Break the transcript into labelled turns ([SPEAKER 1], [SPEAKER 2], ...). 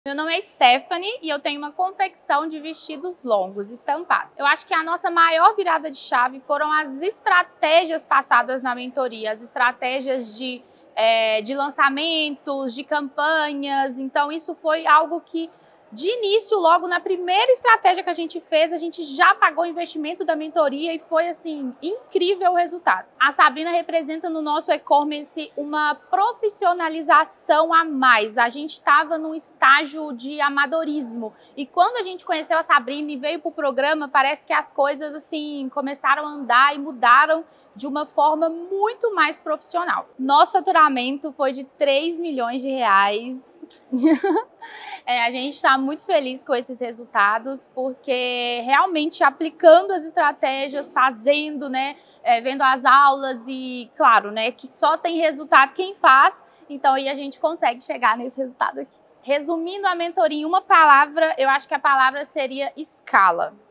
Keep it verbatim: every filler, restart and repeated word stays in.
[SPEAKER 1] Meu nome é Stephanie e eu tenho uma confecção de vestidos longos, estampados. Eu acho que a nossa maior virada de chave foram as estratégias passadas na mentoria, as estratégias de, é, de lançamentos, de campanhas. Então isso foi algo que, de início, logo na primeira estratégia que a gente fez, a gente já pagou o investimento da mentoria e foi, assim, incrível o resultado. A Sabrina representa no nosso e-commerce uma profissionalização a mais. A gente estava num estágio de amadorismo e quando a gente conheceu a Sabrina e veio para o programa, parece que as coisas, assim, começaram a andar e mudaram de uma forma muito mais profissional. Nosso faturamento foi de três milhões de reais. É, a gente está muito feliz com esses resultados, porque realmente aplicando as estratégias, fazendo, né, é, vendo as aulas e, claro, né, que só tem resultado quem faz, então aí a gente consegue chegar nesse resultado aqui. Resumindo a mentoria em uma palavra, eu acho que a palavra seria escala.